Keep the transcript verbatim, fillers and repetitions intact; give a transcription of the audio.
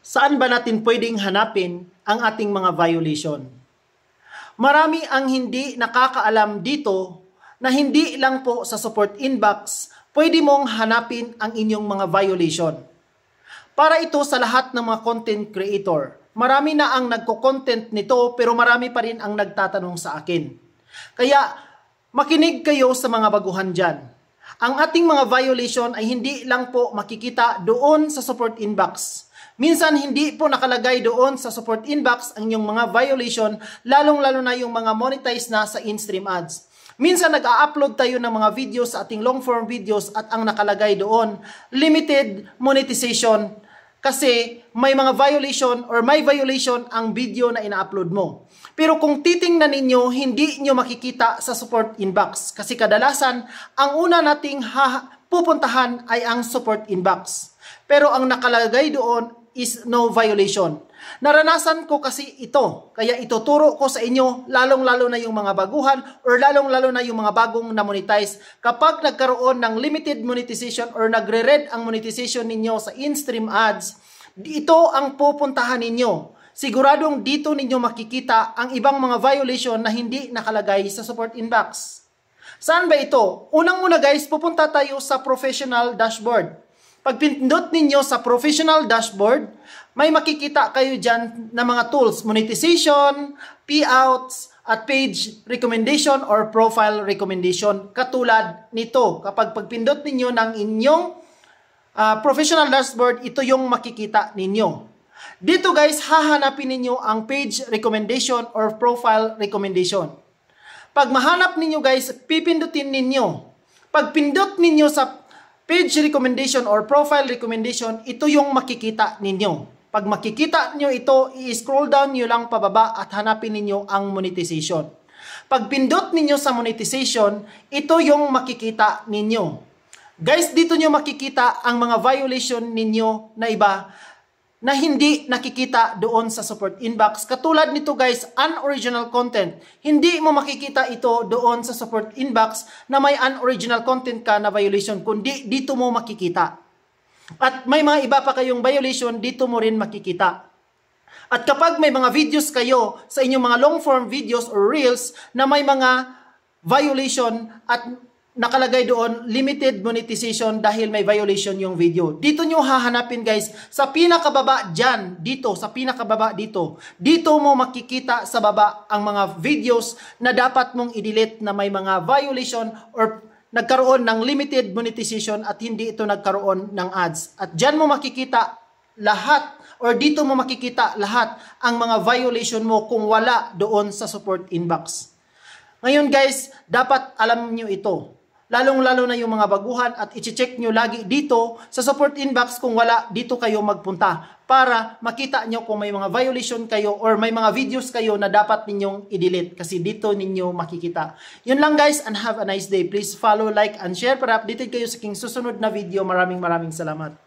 Saan ba natin pwedeng hanapin ang ating mga violation? Marami ang hindi nakakaalam dito na hindi lang po sa support inbox pwede mong hanapin ang inyong mga violation. Para ito sa lahat ng mga content creator. Marami na ang nagko-content nito pero marami pa rin ang nagtatanong sa akin. Kaya makinig kayo sa mga baguhan dyan. Ang ating mga violation ay hindi lang po makikita doon sa support inbox. Minsan hindi po nakalagay doon sa support inbox ang inyong mga violation, lalong-lalo na yung mga monetized na sa in-stream ads. Minsan nag-a-upload tayo ng mga videos sa ating long-form videos at ang nakalagay doon, limited monetization kasi may mga violation or may violation ang video na ina-upload mo. Pero kung titingnan ninyo, hindi nyo makikita sa support inbox kasi kadalasan ang una nating pupuntahan ay ang support inbox. Pero ang nakalagay doon is no violation. Naranasan ko kasi ito, kaya ituturo ko sa inyo lalong-lalo na yung mga baguhan or lalong-lalo na yung mga bagong na-monetize. Kapag nagkaroon ng limited monetization or nagre-red ang monetization ninyo sa in-stream ads, ito ang pupuntahan ninyo. Siguradong dito ninyo makikita ang ibang mga violation na hindi nakalagay sa support inbox. Saan ba ito? Unang-una guys, pupunta tayo sa professional dashboard. Pag pindot ninyo sa professional dashboard, may makikita kayo dyan na mga tools, monetization, payouts, at page recommendation or profile recommendation. Katulad nito, kapag pagpindot ninyo ng inyong uh, professional dashboard, ito yung makikita ninyo. Dito guys, hahanapin ninyo ang page recommendation or profile recommendation. Pag mahanap ninyo guys, pipindutin ninyo. Pag pindot ninyo sa page recommendation or profile recommendation, ito yung makikita ninyo. Pag makikita nyo ito, i-scroll down nyo lang pababa at hanapin ninyo ang monetization. Pag pindot ninyo sa monetization, ito yung makikita ninyo. Guys, dito nyo makikita ang mga violation ninyo na iba na hindi nakikita doon sa support inbox. Katulad nito guys, unoriginal content. Hindi mo makikita ito doon sa support inbox na may unoriginal content ka na violation, kundi dito mo makikita. At may mga iba pa kayong violation, dito mo rin makikita. At kapag may mga videos kayo sa inyong mga long form videos or reels na may mga violation at nakalagay doon, limited monetization dahil may violation yung video. Dito nyo hahanapin guys, sa pinakababa dyan, dito, sa pinakababa dito. Dito mo makikita sa baba ang mga videos na dapat mong i-delete na may mga violation or nagkaroon ng limited monetization at hindi ito nagkaroon ng ads. At dyan mo makikita lahat or dito mo makikita lahat ang mga violation mo kung wala doon sa support inbox. Ngayon guys, dapat alam nyo ito. Lalong-lalo na yung mga baguhan at i-check nyo lagi dito sa support inbox kung wala, dito kayo magpunta para makita nyo kung may mga violation kayo or may mga videos kayo na dapat ninyong i-delete kasi dito ninyo makikita. Yun lang guys, and have a nice day. Please follow, like, and share para updated kayo sa aking susunod na video. Maraming maraming salamat.